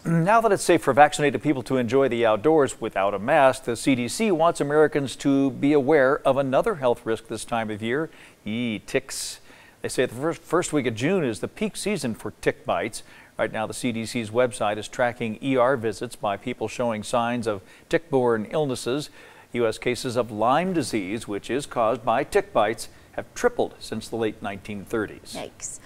Now that it's safe for vaccinated people to enjoy the outdoors without a mask, the CDC wants Americans to be aware of another health risk this time of year, ticks. They say the first week of June is the peak season for tick bites. Right now, the CDC's website is tracking ER visits by people showing signs of tick-borne illnesses. U.S. cases of Lyme disease, which is caused by tick bites, have tripled since the late 1930s. Yikes.